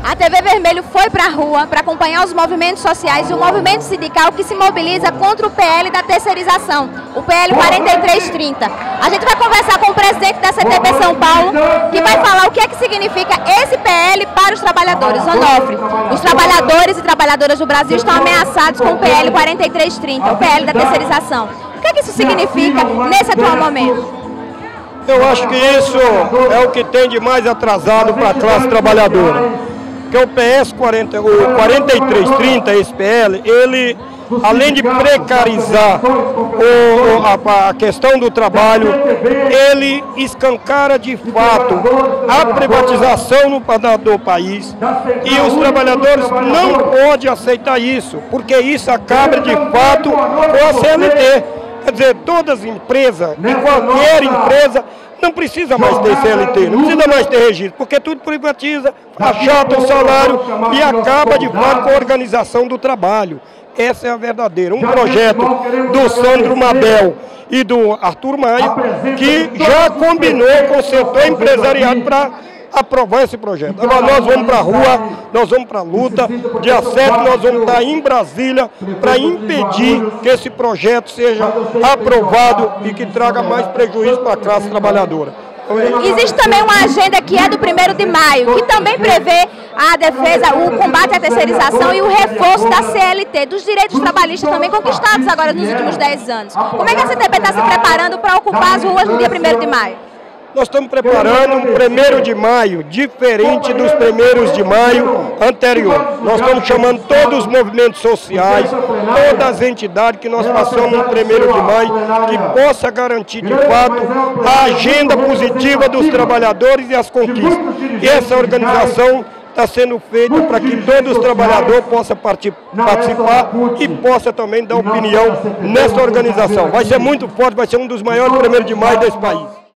A TV Vermelho foi para a rua para acompanhar os movimentos sociais e o movimento sindical que se mobiliza contra o PL da terceirização, o PL 4330. A gente vai conversar com o presidente da CTB São Paulo, que vai falar o que é que significa esse PL para os trabalhadores. Onofre, os trabalhadores e trabalhadoras do Brasil estão ameaçados com o PL 4330, o PL da terceirização. O que é que isso significa nesse atual momento? Eu acho que isso é o que tem de mais atrasado para a classe trabalhadora. Que o PS 4330, esse PL, ele, além de precarizar a questão do trabalho, ele escancara de fato a privatização do país, e os trabalhadores não podem aceitar isso, porque isso acaba de fato com a CLT. Quer dizer, todas as empresas, e qualquer empresa, não precisa mais ter CLT, não precisa mais ter registro, porque tudo privatiza, achata o salário e acaba de fato com a organização do trabalho. Essa é a verdadeira. Um projeto do Sandro Mabel e do Arthur Maia, que já combinou com o setor empresarial para aprovar esse projeto. Agora nós vamos para a rua, nós vamos para a luta. Dia 7 nós vamos estar em Brasília para impedir que esse projeto seja aprovado e que traga mais prejuízo para a classe trabalhadora. Existe também uma agenda que é do 1º de maio, que também prevê a defesa, o combate à terceirização e o reforço da CLT, dos direitos trabalhistas também conquistados agora nos últimos 10 anos. Como é que a CTB está se preparando para ocupar as ruas no dia 1º de maio? Nós estamos preparando um 1º de maio diferente dos 1º de maio anterior. Nós estamos chamando todos os movimentos sociais, todas as entidades que nós façamos um 1º de maio que possa garantir de fato a agenda positiva dos trabalhadores e as conquistas. E essa organização está sendo feita para que todos os trabalhadores possam participar e possa também dar opinião nessa organização. Vai ser muito forte, vai ser um dos maiores 1º de maio desse país.